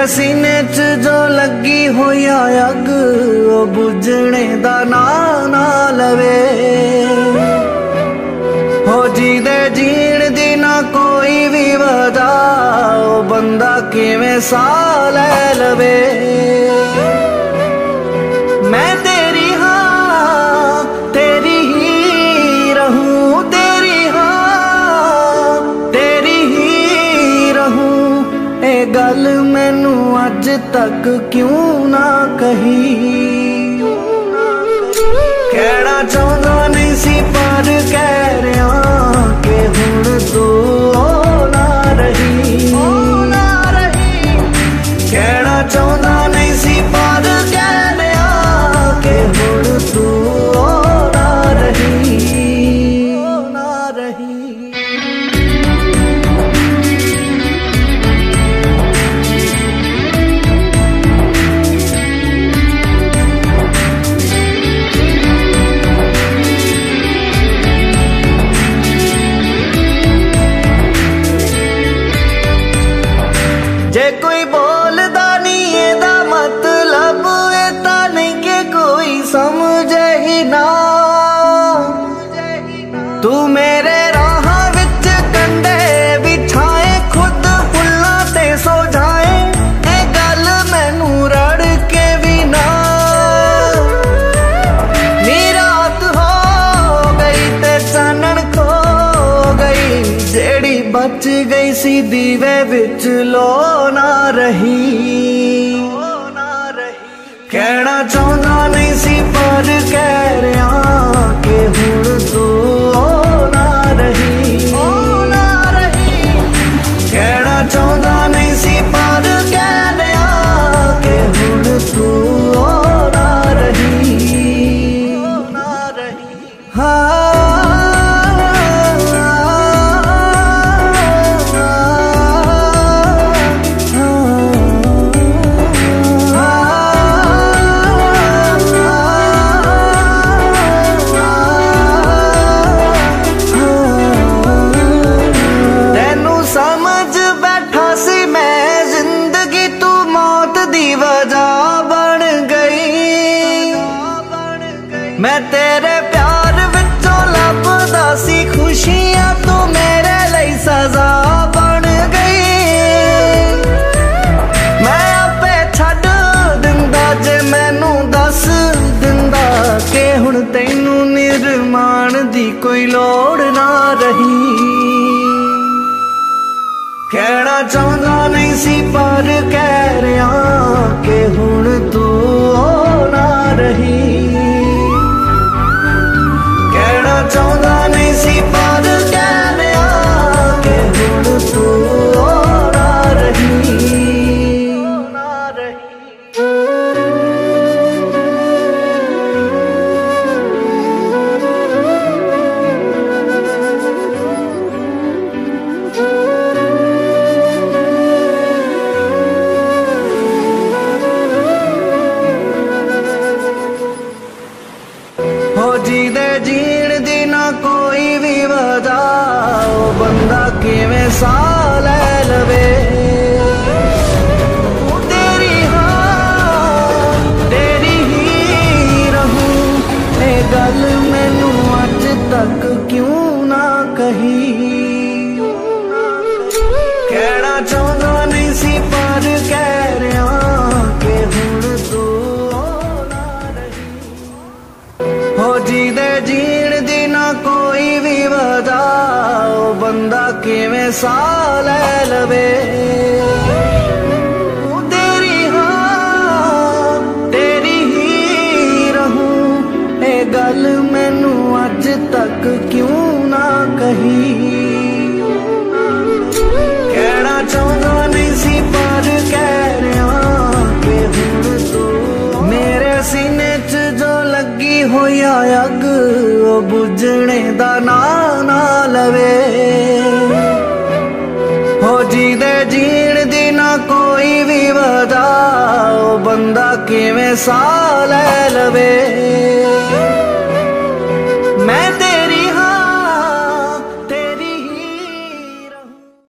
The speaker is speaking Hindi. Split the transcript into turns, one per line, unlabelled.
सीने च जो लगी होई अग ओ बुझने दा नां ना लवे। हो जी दे जीण दी ना कोई भी वजह ओ बंदा किवें साह लै लवे। मैं तेरी हाँ तेरी ही रहूं, तेरी हाँ तेरी ही रहूं। ए गल मैनू अज तक क्यों ना कही। कहना चाहता नहीं सी पर कह रहा कि हुण तू ना रही। कहना चाहता नहीं सी पर कह रहा कि हुण तू ना रही, ना रही। जे कोई बोलदा नहीं एदा मतलब एता नहीं के कोई समझे ही ना। तू मेरे राह विच कंडे बिछाए खुद फुल्लां ते सो जाए। ए गल मैनू रड़ के भी ना। नी रात हो गई ते चानण खो गई, जेड़ी बच गई सी दीवे विच लो ना रही। कहना चाहता नहीं सी पर कह रहा कि हुण तू ना रही, ना रही। कहना चाहता नहीं सी पर कह रहा कि हुण तू ना रही, ना रही। हाँ मैं तेरे प्यार विचों लभदा सी खुशियां, तू मेरे लिए सजा बन गई। मैं आपे छड्ड दिंदा जे मैनू दस दिंदा कि हुण तैनू निर्माण दी कोई लोड़ ना रही। कहना चाहता नहीं सी पर कह रहा कि हुण तू ना रही। कहना चाहता नहीं सी पर कह रहा कि हुण तू ना रही, ना रही। हो जी दे जीण दी ना कोई भी वजह ओ बंदा किवें साह लै लवे। तेरी हाँ तेरी ही रहूं, ए गल मैनू अज तक क्यों ना कही। कहना चाहता नहीं सी पर कह रहा कि हुण तू हो जी दे जीण दी ना कोई भी वजह ओ बंदा किवें साह लै लवे। तेरी हाँ तेरी ही रहूं, ए गल मैनू अज तक क्यों ना कही। कहना चाहता नहीं सी पर कह रहा कि हुण तू मेरे सीने च जो लगी होई अग ओ बुझने दा नां ना लवे। हो जी दे जीण दी ना कोई भी वजह ओ बंदा किवें साह लै लवे।